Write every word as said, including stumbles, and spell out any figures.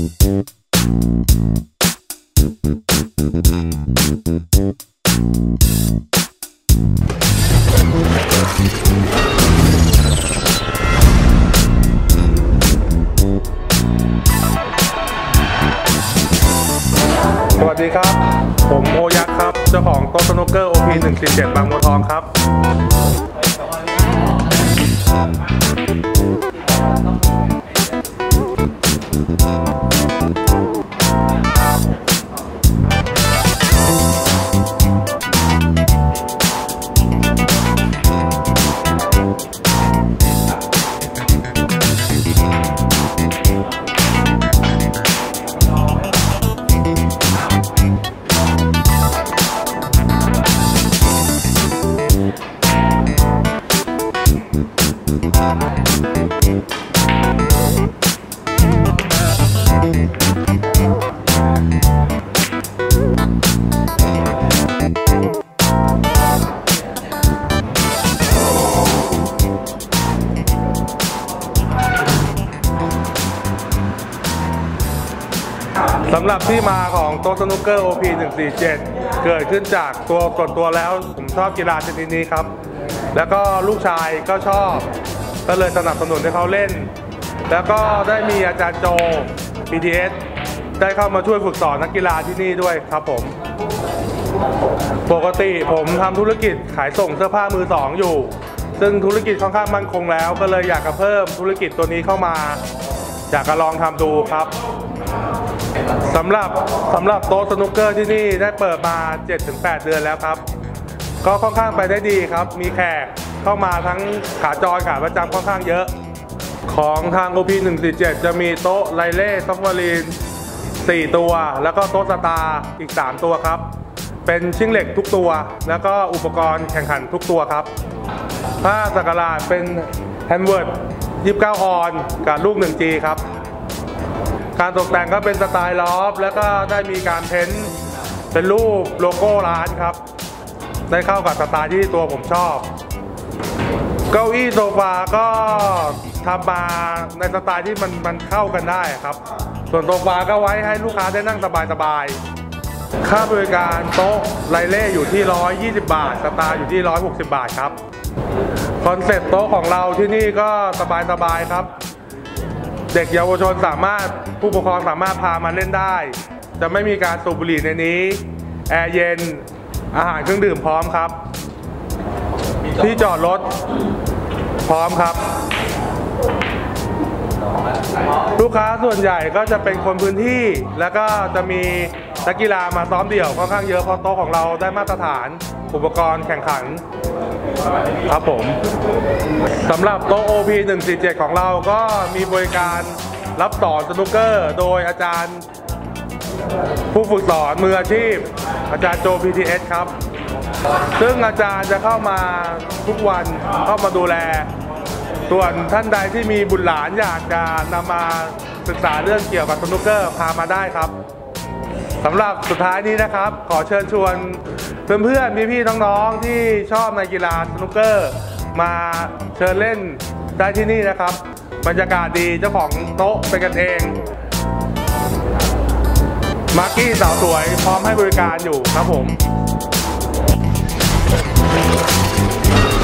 สวัสดีครับผมโอยักษ์ครับเจ้าของโต๊ะสนุกเกอร์ โอ พี หนึ่งสี่เจ็ด บางบัวทองครับสำหรับที่มาของโต๊ะสนุกเกอร์ โอ พี หนึ่งสี่เจ็ด เกิดขึ้นจากตัวส่วนตัวแล้วผมชอบกีฬาชนิดนี้ครับแล้วก็ลูกชายก็ชอบก็เลยสนับสนุนให้เขาเล่นแล้วก็ได้มีอาจารย์โจ พี ที เอส ได้เข้ามาช่วยฝึกสอนนักกีฬาที่นี่ด้วยครับผมปกติผมทำธุรกิจขายส่งเสื้อผ้ามือสองอยู่ซึ่งธุรกิจค่อนข้างมั่นคงแล้วก็เลยอยากจะเพิ่มธุรกิจตัวนี้เข้ามาอยากจะลองทำดูครับสำหรับสำหรับโต๊ะสนุกเกอร์ที่นี่ได้เปิดมา เจ็ดถึงแปด เดือนแล้วครับก็ค่อนข้างไปได้ดีครับมีแขกเข้ามาทั้งขาจรขาประจำค่อนข้างเยอะของทาง โอ พี หนึ่งสี่เจ็ด จะมีโต๊ะไลเล่ซอฟวารีนสี่ตัวแล้วก็โต๊ะสตาร์อีกสามตัวครับเป็นชิ้นเหล็กทุกตัวแล้วก็อุปกรณ์แข่งขันทุกตัวครับผ้าสักการะเป็นแฮนด์เวิร์ดยี่สิบเก้าออนกับลูก หนึ่งจี ครับการตกแต่งก็เป็นสไตล์ลอฟแล้วก็ได้มีการเพ้นท์เป็นรูปโลโก้ร้านครับได้เข้ากับสไตล์ที่ตัวผมชอบเก้าอี้โซฟาก็ทำมาในสไตล์ที่มันมันเข้ากันได้ครับส่วนโซฟาก็ไว้ให้ลูกค้าได้นั่งสบายๆค่าบริการโต๊ะไลเล่อยู่ที่หนึ่งร้อยยี่สิบบาทสตาร์อยู่ที่หนึ่งร้อยหกสิบบาทครับคอนเซ็ปต์โต๊ะของเราที่นี่ก็สบายๆครับเด็กเยาวชนสามารถผู้ปกครองสามารถพามาเล่นได้จะไม่มีการสูบบุหรี่ในนี้แอร์เย็นอาหารเครื่องดื่มพร้อมครับที่จอดรถพร้อมครับลูกค้าส่วนใหญ่ก็จะเป็นคนพื้นที่แล้วก็จะมีนักกีฬามาซ้อมเดี่ยวค่อนข้างเยอะเพราะโต๊ะของเราได้มาตรฐานอุปกรณ์แข่งขันครับผมสำหรับโต๊ะ โอ พี หนึ่งสี่เจ็ด ของเราก็มีบริการรับสอนสนุกเกอร์โดยอาจารย์ผู้ฝึกสอนมืออาชีพอาจารย์โจ พี ที เอส ครับซึ่งอาจารย์จะเข้ามาทุกวันเข้ามาดูแลส่วนท่านใดที่มีบุตรหลานอยากจะนำมาศึกษาเรื่องเกี่ยวกับสนุกเกอร์พามาได้ครับสำหรับสุดท้ายนี้นะครับขอเชิญชวนเพื่อนๆพี่ๆน้องๆที่ชอบในกีฬาสนุกเกอร์มาเชิญเล่นได้ที่นี่นะครับบรรยากาศดีเจ้าของโต๊ะเป็นกันเองมาร์กี้สาวสวยพร้อมให้บริการอยู่ครับผม